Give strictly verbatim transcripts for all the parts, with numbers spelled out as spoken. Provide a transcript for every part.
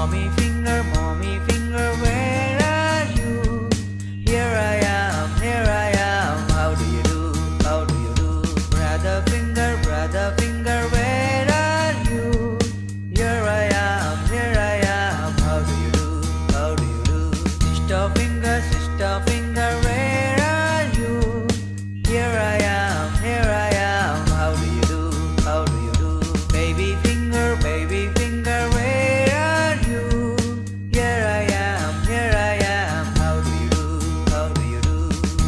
Mommy finger, mommy finger, where are you? Here I am, here I am. How do you do? How do you do? Brother finger, brother finger, where are you? Here I am, here I am. How do you do? How do you do? Sister finger, sister finger, where are you? Here I am, here I am. How do you do? How do you do? Baby finger, baby finger, where are you? Here I am, here I am. How do you do? How do you do?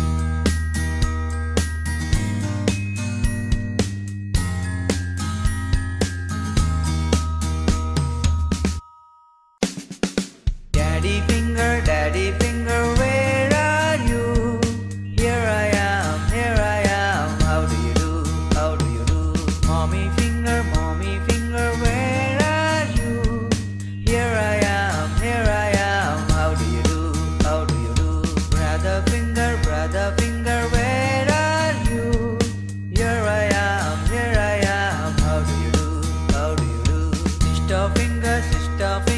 Daddy finger, daddy finger, where are you? Here I am, here I am. How do you do? How do you do? Mommy finger, mommy finger, where are you? Here I am, here I am. How do you do? How do you do? Brother finger, brother finger, where are you? Here I am, here I am. How do you do? How do you do? Sister finger, sister finger.